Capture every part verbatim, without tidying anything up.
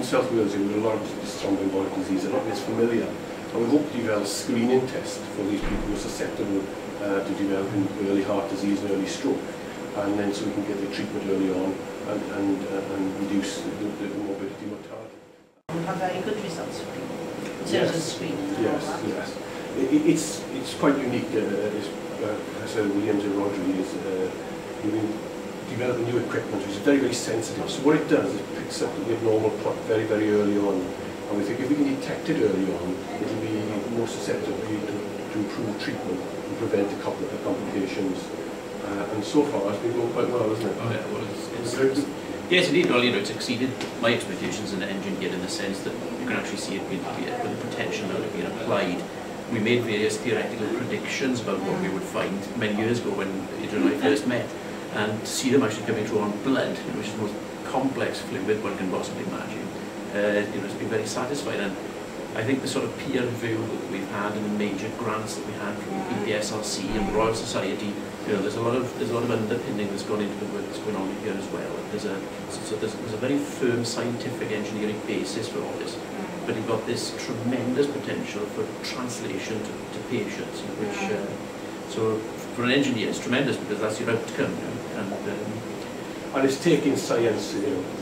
South Wales, there are a lot of thromboembolic disease, a lot is familiar. And we hope to develop a screening test for these people who are susceptible uh, to developing early heart disease and early stroke. And then so we can get the treatment early on and, and, uh, and reduce the, the morbidity mortality. We have very good results for people in terms yes. of screening. Yes, yes. It, it's, it's quite unique. Uh, as uh, Professor Williams and Rodri is uh, developing new equipment which is very, very sensitive. So what it does is it picks up the abnormal clot very, very early on. And we think if we can detect it early on, it will be more susceptible to, to improve treatment and prevent a couple of complications. Uh, and so far, it's been going quite well, hasn't it? Oh yeah, well, it's, it's, it's, yes, indeed. Well, you know, it's exceeded my expectations in the engineer in the sense that you can actually see it being with the potential of it being applied. We made various theoretical predictions about what we would find many years ago when Adrian and I first met, and to see them actually coming through on blood, which is the most complex fluid one can possibly imagine. Uh, you know, it's been very satisfying, and I think the sort of peer review that we've had and the major grants that we had from E P S R C and the Royal Society, you know, there's a lot of there's a lot of underpinning that's gone into the work that's going on here as well. There's a so there's, there's a very firm scientific engineering basis for all this, but you've got this tremendous potential for translation to, to patients, which uh, so for an engineer it's tremendous because that's your outcome, you know, and um, and it's taking science, you know,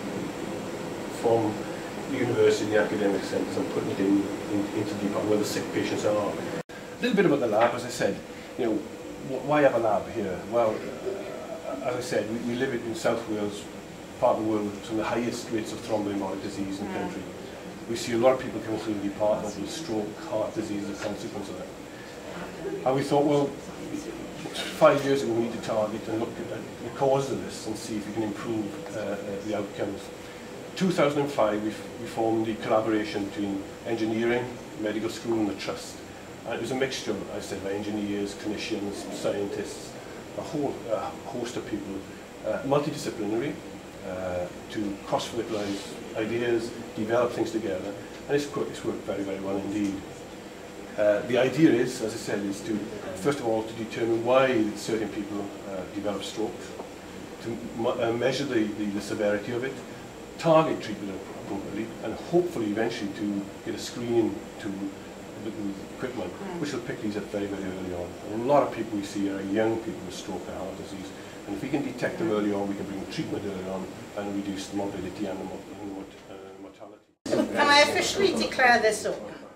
from the university, the academic centres, and putting it in, in, into the department where the sick patients are. A little bit about the lab, as I said. You know, why have a lab here? Well, uh, as I said, we, we live in South Wales, part of the world with some of the highest rates of thromboembolic disease in the country. We see a lot of people coming through the department with stroke, heart disease as a consequence of that. And we thought, well, five years ago we need to target and look at the causes of this and see if we can improve uh, uh, the outcomes. two thousand five, we, we formed the collaboration between engineering, medical school and the trust. And it was a mixture, as I said, of engineers, clinicians, scientists, a whole uh, host of people, uh, multidisciplinary, uh, to cross-fertilise ideas, develop things together, and it's, it's worked very, very well indeed. Uh, the idea is, as I said, is to, first of all, to determine why certain people uh, develop stroke, to uh, measure the, the, the severity of it, target treatment appropriately, and hopefully eventually to get a screening tool with equipment which will pick these up very, very early on. And a lot of people we see are young people with stroke and heart disease, and if we can detect them early on, we can bring treatment early on and reduce the morbidity and the, and the uh, mortality. Can I officially declare this open?